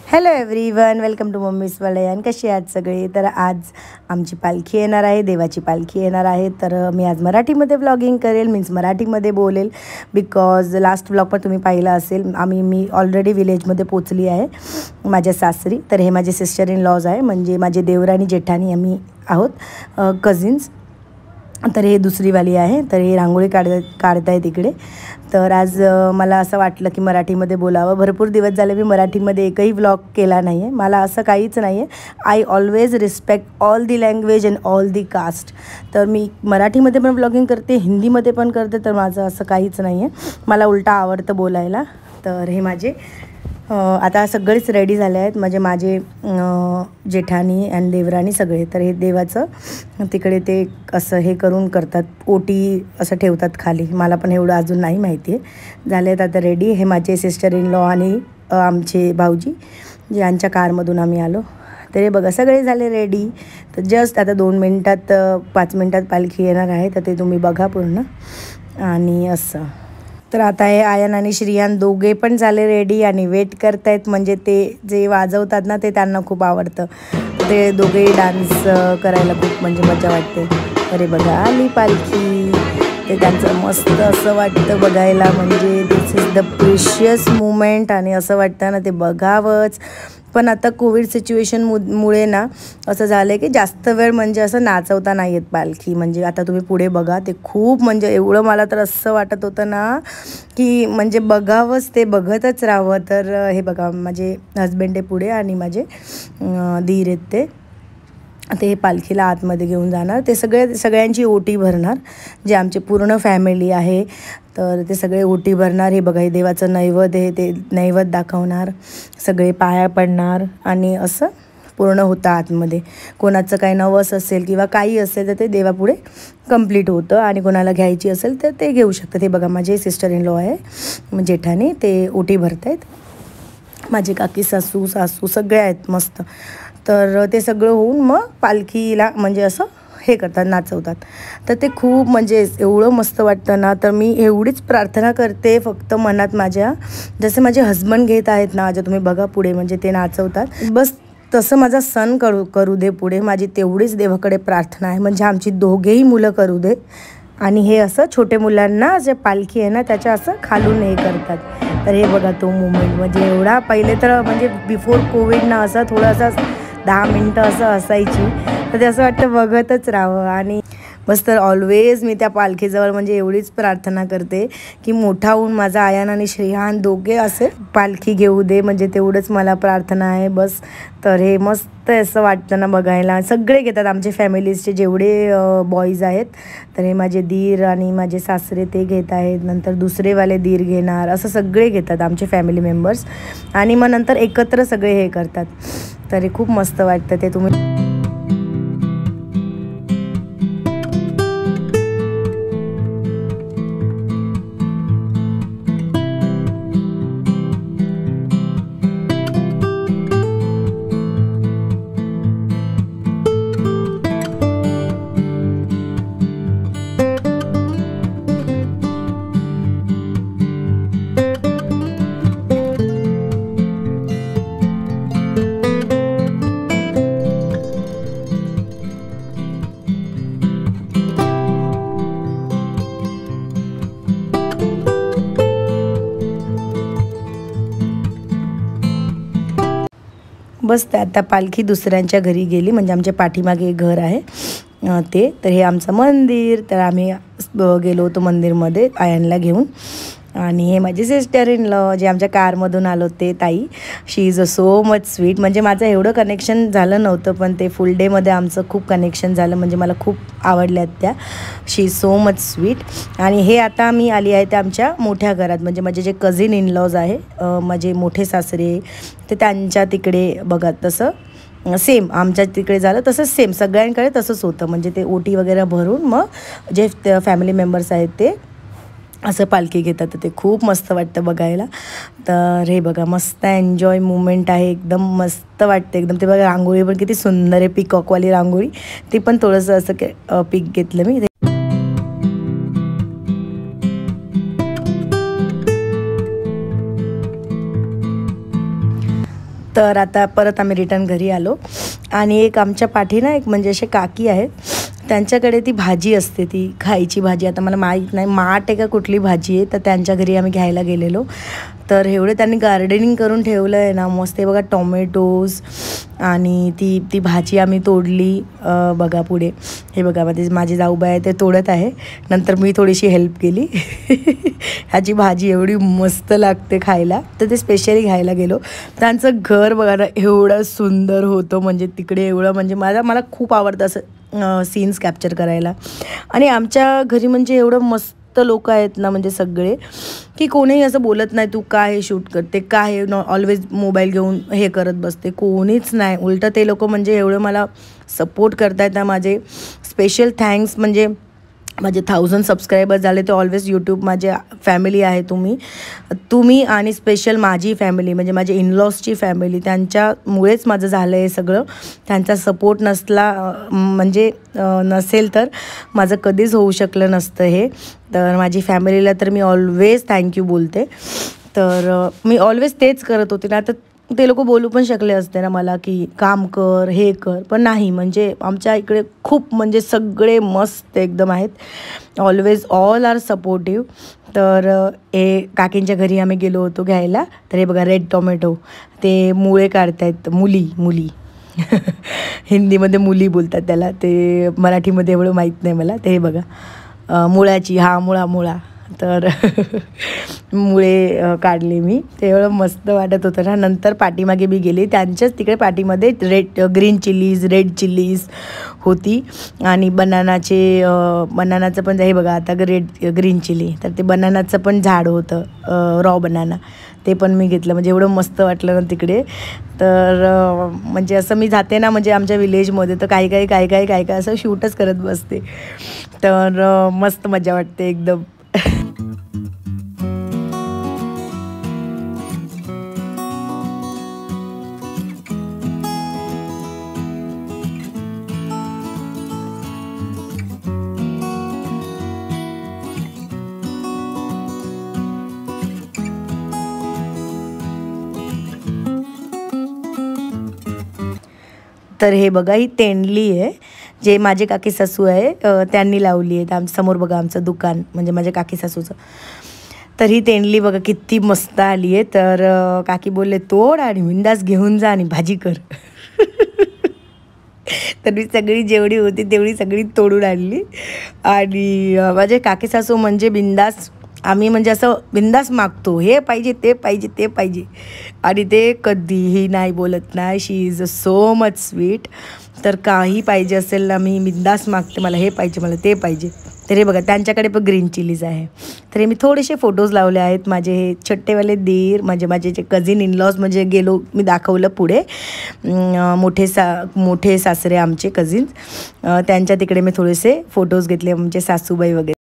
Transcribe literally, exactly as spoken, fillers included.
Hello everyone, welcome to mummy's वलयन. कशी आहात सगळे? तर आज आमची पालखी येणार आहे, देवाची पालखी येणार आहे. तर मी आज मराठीमध्ये व्लॉगिंग करेल, मीन्स मराठीमध्ये बोलेल. बिकॉज लास्ट व्लॉग पण तुम्ही पाहिला असेल. आम्ही मी ऑलरेडी विलेजमध्ये पोचली आहे माझ्या सासरी. तर हे माझे सिस्टर इन लॉज आहे, म्हणजे माझे देवराणी जेठाणी आम्ही आहोत, कझिन्स. तर हे दुसरीवाली आहे. तर हे रांगोळी काढ काढत आहे तिकडे. तर आज मला असं वाटलं की मराठीमध्ये बोलावं. भरपूर दिवस झाले मी मराठीमध्ये एकही व्लॉग केला नाही आहे. मला असं काहीच नाही आहे. I always respect all the language and all the caste. तर मी मराठीमध्ये पण व्लॉगिंग करते, हिंदीमध्ये पण करते. तर माझं असं काहीच नाही आहे. मला उलटा आवडतं बोलायला. तर हे माझे आता सगळेच रेडी झाले आहेत, म्हणजे माझे जेठानी आणि देवराणी सगळे. तर हे देवाचं तिकडे ते असं हे करून करतात, ओटी असं ठेवतात खाली. मला पण एवढं अजून नाही माहिती आहे. झाले आहेत आता रेडी. हे माझे सिस्टर इन लॉ आणि आमचे भाऊजी, जे यांच्या कारमधून आम्ही आलो. तर हे बघा सगळे झाले रेडी. तर जस्ट आता दोन मिनटात पाच मिनटात पालखी येणार आहे. तर ते तुम्ही बघा पूर्ण. आणि असं तर आता हे आयन आणि श्रियान दोघे पण झाले रेडी आणि वेट करतायत. म्हणजे ते जे वाजवतात ना ते त्यांना खूप आवडतं. ते दोघे डान्स करायला खूप म्हणजे मजा वाटते. अरे बघा आली पालखी. ते त्यांचं मस्त असं वाटतं बघायला. म्हणजे this is the precious moment. आणि असं वाटतं ना ते बघावंच. पण आता कोविड सिच्युएशन मु मुळे ना असं झालं आहे की जास्त वेळ म्हणजे असं नाचवता नाही येत पालखी. म्हणजे आता तुम्ही पुढे बघा, ते खूप म्हणजे एवढं मला तर असं वाटत होतं ना की म्हणजे बघावंच, ते बघतच राहावं. तर हे बघा माझे हजबंड आहे पुढे आणि माझे दीर आहेत ते. ते हे पालखीला आतमध्ये घेऊन जाणार. ते सगळे सगळ्यांची ओटी भरणार, जे आमचे पूर्ण फॅमिली आहे. तर ते सगळे ओटी भरणार. हे बघा हे देवाचं नैवेद्य आहे, ते नैवेद्य दाखवणार. सगळे पाया पडणार आणि असं पूर्ण होतं आतमध्ये. कोणाचं काही नवस असेल किंवा काही असेल तर ते देवापुढे कंप्लीट होतं. आणि कोणाला घ्यायची असेल तर ते घेऊ शकतात. हे बघा माझे सिस्टर इन लॉ आहे जेठानी, ते ओटी भरत आहेत. माझे काकी सासू सासू सगळे आहेत मस्त. तर ते सगळं होऊन मग पालखीला म्हणजे असं हे करतात, नाचवतात. तर ते खूप म्हणजे एवढं मस्त वाटतं ना. तर मी एवढीच प्रार्थना करते फक्त मनात माझ्या, जसे माझे हजबंड घेत आहेत ना, जे तुम्ही बघा पुढे म्हणजे ते नाचवतात, बस तसं माझा सण करू करू दे पुढे. माझी तेवढीच देवाकडे प्रार्थना आहे. म्हणजे आमची दोघेही मुलं करू दे. आणि हे असं छोटे मुलांना जे पालखी आहे ना त्याच्या असं खालून हे करतात. तर हे बघा तो मुमेंट म्हणजे एवढा. पहिले तर म्हणजे बिफोर कोविड ना असं थोडंसं दहा मिनटं असं असायची. तर ते असं वाटतं बघतच राहावं. आणि बस तर ऑलवेज मी त्या पालखीजवळ म्हणजे एवढीच प्रार्थना करते की मोठा होऊन माझा आयन आणि श्रेयान दोघे असे पालखी घेऊ दे. म्हणजे तेवढंच मला प्रार्थना आहे बस. तर हे मस्त असं वाटतं ना बघायला. सगळे घेतात आमचे फॅमिलीजचे जेवढे बॉईज आहेत. तर हे माझे दीर आणि माझे सासरे ते घेत आहेत. नंतर दुसरेवाले दीर घेणार. असं सगळे घेतात आमचे फॅमिली मेंबर्स. आणि मग नंतर एकत्र सगळे हे करतात. तर हे खूप मस्त वाटतं ते. तुम्ही बस ते आता पालखी दुसऱ्यांच्या घरी गेली. म्हणजे आमच्या पाठीमागे एक घर आहे ते. तर हे आमचं मंदिर. तर आम्ही गेलो होतो मंदिरमध्ये आयनला घेऊन. आणि हे माझे सिस्टर इन लॉ जे आमच्या कारमधून आलो ते ताई. She is a so much sweet. म्हणजे माझं एवढं कनेक्शन झालं नव्हतं पण ते फुल डेमध्ये आमचं खूप कनेक्शन झालं. म्हणजे मला खूप आवडल्यात त्या. She is so much sweet. आणि हे आता मी आली आहे त्या आमच्या मोठ्या घरात. म्हणजे माझे जे कझिन इन लॉज आहे, माझे मोठे सासरे, ते त्यांच्या तिकडे बघा. तसं सेम आमच्या तिकडे झालं तसंच सेम सगळ्यांकडे तसंच होतं. म्हणजे ते ओटी वगैरे भरून मग जे फॅमिली मेंबर्स आहेत ते असं पालखी घेतात. तर ते खूप मस्त वाटतं बघायला. तर हे बघा मस्त एन्जॉय मुमेंट आहे. एकदम मस्त वाटतं एकदम. ते बघा रांगोळी पण किती सुंदर आहे, पिकॉकवाली रांगोळी. ती पण थोडंसं असं पिक घेतलं मी. तर आता परत आम्ही रिटर्न घरी आलो आणि एक आमच्या पाठी ना एक म्हणजे असे काकी आहेत, त्यांच्याकडे ती भाजी असते, ती खायची भाजी. आता मला माहीत नाही माठ आहे का कुठली भाजी आहे, तर त्यांच्या घरी आम्ही घ्यायला गेलेलो. तर एवढे त्यांनी गार्डनिंग करून ठेवलं आहे ना मस्त. हे बघा टोमॅटोज आणि ती ती भाजी आम्ही तोडली. बघा पुढे हे बघा माझे माझे जाऊबाई आहे ते तोडत आहे. नंतर मी थोडीशी हेल्प केली. ह्याची भाजी एवढी मस्त लागते खायला, तर ते स्पेशली घ्यायला गेलो. त्यांचं घर बघा ना एवढं सुंदर होतं, म्हणजे तिकडे एवढं म्हणजे मला मला खूप आवडतं असं सीन्स कॅप्चर करायला. आणि आमच्या घरी म्हणजे एवढं मस्त लोक आहेत ना, म्हणजे सगळे, की कोणीही असं बोलत नाही तू काय हे शूट करते, काय हे नॉ ऑलवेज मोबाईल घेऊन हे करत बसते, कोणीच नाही. उलटं ते लोक म्हणजे एवढं मला सपोर्ट करतायत ना. माझे स्पेशल थँक्स. म्हणजे माझे थाउजंड सबस्क्रायबर झाले ते ऑलवेज यूट्यूब माझे फॅमिली आहे. तुम्ही तुम्ही आणि स्पेशल माझी फॅमिली म्हणजे माझे इनलॉसची फॅमिली, त्यांच्यामुळेच माझं झालं आहे सगळं. त्यांचा सपोर्ट नसला म्हणजे नसेल तर माझं कधीच होऊ शकलं नसतं हे. तर माझी फॅमिलीला तर मी ऑलवेज थँक्यू बोलते. तर मी ऑलवेज तेच करत होते ना. तर ते लोक बोलू पण शकले असते ना मला की काम कर हे कर, पण नाही. म्हणजे आमच्या इकडे खूप म्हणजे सगळे मस्त एकदम आहेत, ऑलवेज ऑल आर सपोर्टिव्ह. तर हे काकींच्या घरी आम्ही गेलो होतो घ्यायला. तर हे बघा रेड टोमॅटो ते मुळे काढतायत, मुली मुली हिंदीमध्ये मुली बोलतात त्याला, ते मराठीमध्ये एवढं माहीत नाही मला. ते हे बघा मुळाची, हा मुळा मुळा. तर मुळे काढले मी, ते एवढं मस्त वाटत होतं ना. नंतर पाठीमागे मी गेली, त्यांच्याच तिकडे पाठीमध्ये red green chillies, red chillies होती आणि बनानाचे बनानाचं पण हे बघा आता रेड ग्रीन चिली. तर ते बनानाचं पण झाड होतं, रॉ बनाना, ते पण मी घेतलं. म्हणजे एवढं मस्त वाटलं ना तिकडे. तर म्हणजे असं मी जाते ना म्हणजे आमच्या विलेजमध्ये, तर काही काही काही काही काही काय असं शूटच करत बसते. तर मस्त मजा वाटते एकदम. तर हे बघा ही तेंडली आहे, जे माझे काकी सासू आहे त्यांनी लावली आहे. आमच्या समोर बघा आमचं दुकान म्हणजे माझ्या काकी सासूचं. तर ही तेंडली बघा किती मस्त आली आहे. तर काकी बोलले तोड आणि बिंदास घेऊन जा आणि भाजी कर. तर मी सगळी जेवढी होती तेवढी सगळी तोडून आणली. आणि माझे काकी सासू म्हणजे बिंदास, आम्ही म्हणजे असं बिंदास मागतो, हे पाहिजे ते पाहिजे ते पाहिजे, आणि ते कधीही नाही बोलत नाही. She is a so much sweet. तर काही पाहिजे असेल ना मी बिंदास मागते, मला हे पाहिजे मला ते पाहिजे. तर हे बघा त्यांच्याकडे पण ग्रीन चिलीज आहे. तर हे मी थोडेसे फोटोज लावले आहेत. माझे हे छोटेवाले दीर म्हणजे माझे जे कझिन इनलॉज, म्हणजे गेलो मी दाखवलं पुढे, मोठे सा मोठे सासरे आमचे कझिन्स, त्यांच्या तिकडे मी थोडेसे फोटोज घेतले, आमचे सासूबाई वगैरे.